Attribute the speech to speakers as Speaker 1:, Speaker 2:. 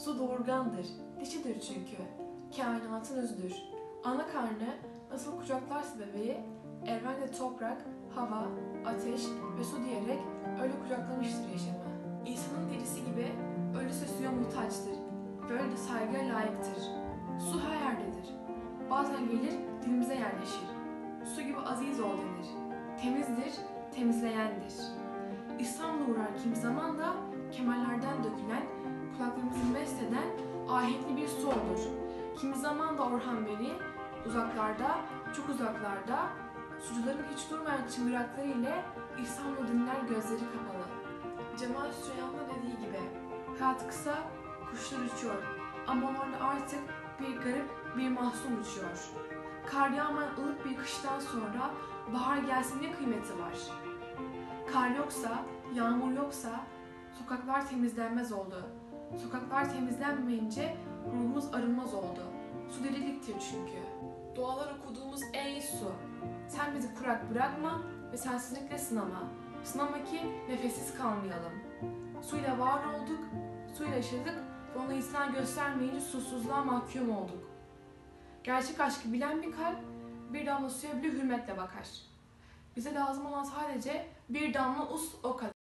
Speaker 1: Su doğurgandır, dişidir çünkü. Kainatın özüdür. Ana karnı nasıl kucaklarsa bebeği, evrende toprak, hava, ateş ve su diyerek öyle kucaklamıştır yaşamı. İnsanın derisi gibi ölüsü suya muhtaçtır ve öyle de saygıya layıktır. Su her yerdedir. Bazen gelir dilimize yerleşir. Su gibi aziz ol denir. Temizdir, temizleyendir. İstanbul'a uğrar kimi zaman da kemerlerden dökülen, kulaklarımızı mest eden ahenkli bir su olur. Kimi zaman da Orhan Veli uzaklarda, çok uzaklarda sucuların hiç durmayan çıngırakları ile İstanbul'u dinler gözleri kapalı. Cemal Süreyya'nın da dediği gibi hayat kısa, kuşlar uçuyor ama onlarda artık bir garip bir mahzun uçuyor. Kar yağmayan ılık bir kıştan sonra bahar gelse ne kıymeti var? Kar yoksa, yağmur yoksa sokaklar temizlenmez oldu. Sokaklar temizlenmeyince ruhumuz arınmaz oldu. Su diriliktir çünkü. Dualar okuduğumuz ey su, sen bizi kurak bırakma ve sensizlikle sınama. Sınama ki nefessiz kalmayalım. Suyla var olduk, suyla yaşadık ve ona izna göstermeyince susuzluğa mahkum olduk. Gerçek aşkı bilen bir kalp bir damla suya bile hürmetle bakar. Bize lazım olan sadece bir damla us o kadar.